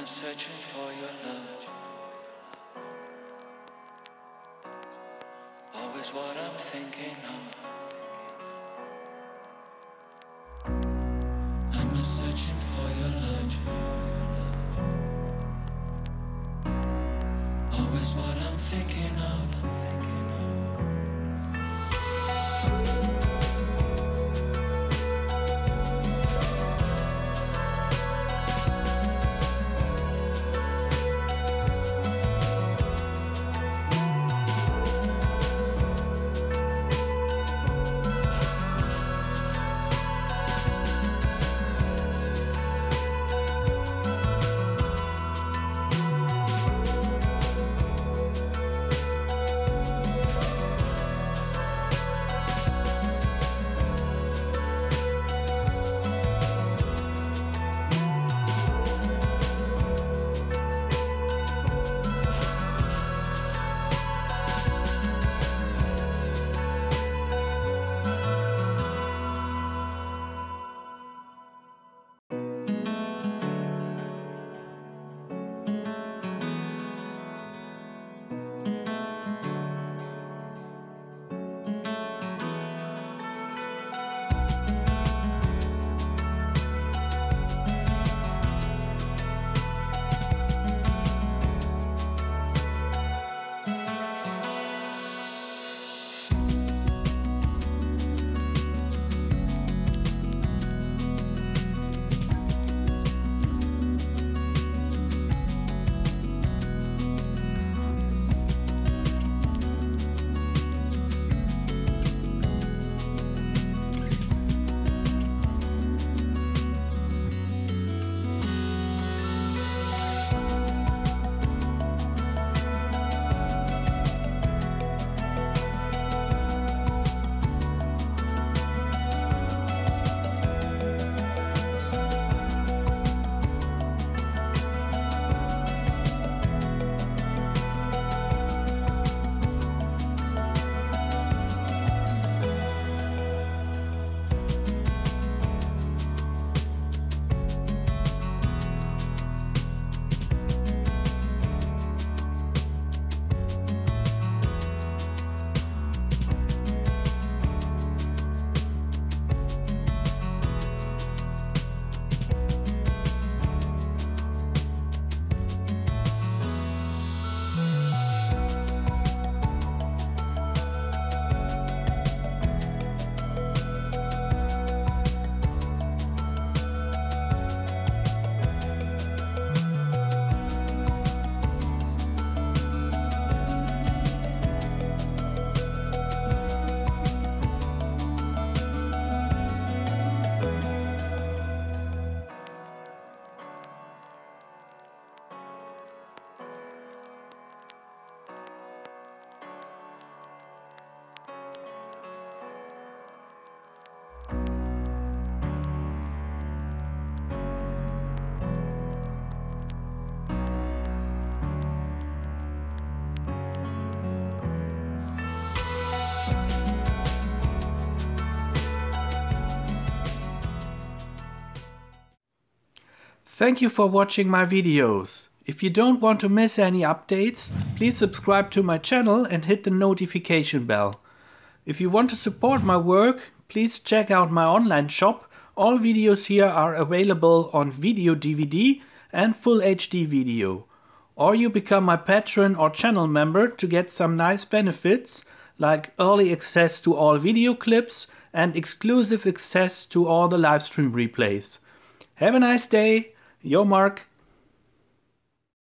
I'm searching for your love. Always what I'm thinking of. I'm searching for your love. Always what I'm thinking of. Thank you for watching my videos. If you don't want to miss any updates, please subscribe to my channel and hit the notification bell. If you want to support my work, please check out my online shop. All videos here are available on video DVD and full HD video. Or you become my patron or channel member to get some nice benefits like early access to all video clips and exclusive access to all the livestream replays. Have a nice day. Your Mark.